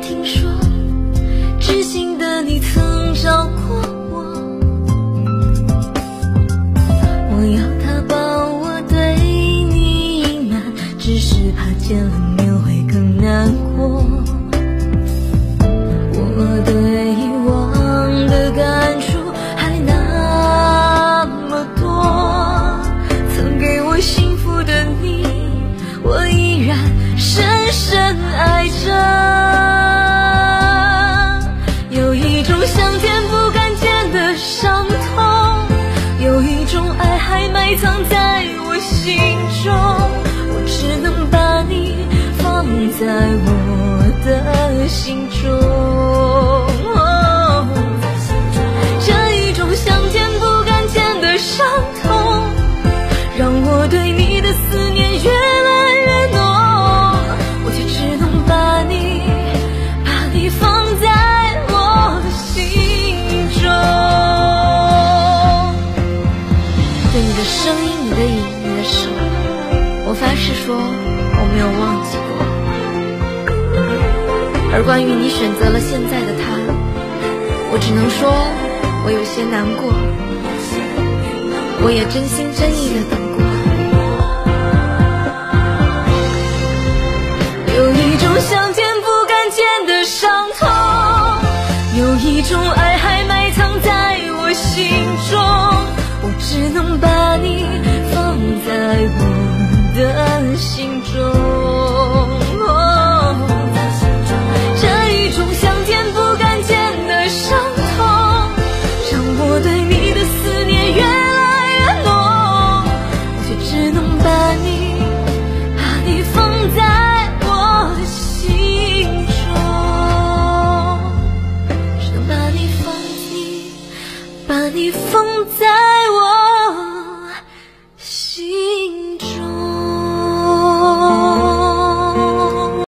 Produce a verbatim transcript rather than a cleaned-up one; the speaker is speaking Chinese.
听说知心的你曾找过我，我要他把我对你隐瞒，只是怕见了面会更难过。我对遗忘的感触还那么多，曾给我幸福的你，我依然深深爱着。有一种想见不敢见的伤痛，有一种爱还埋藏在我心中，我只能把你放在我的心中。这一种想见不敢见的伤痛，让我对你的思念越来越浓，我却只能把你把你放在我心中。对你的声音，你的影，你的手，我发誓说我没有忘记过。而关于你选择了现在的他，我只能说我有些难过，我也真心真意的等过。有一种想见不敢见的伤痛，有一种爱还埋藏在我心中，我只能把你放在我的心中。这一种想见不敢见的伤痛，让我对你的思念越来越浓，我却只能把你把你放在我的心中，只能把你放你把你放在我